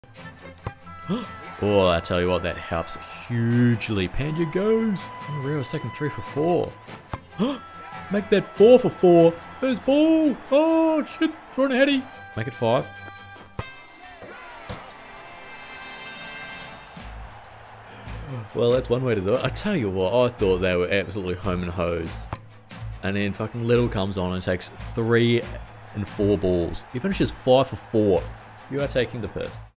Oh, I tell you what, that helps hugely. Panda goes. Unreal, it's taking 3 for 4. Make that 4 for 4. There's ball. Oh, shit. Run aheady. Make it 5. Well, that's one way to do it. I tell you what, I thought they were absolutely home and hosed. And then fucking Little comes on and takes 3 and 4 balls. He finishes 5 for 4. You are taking the piss.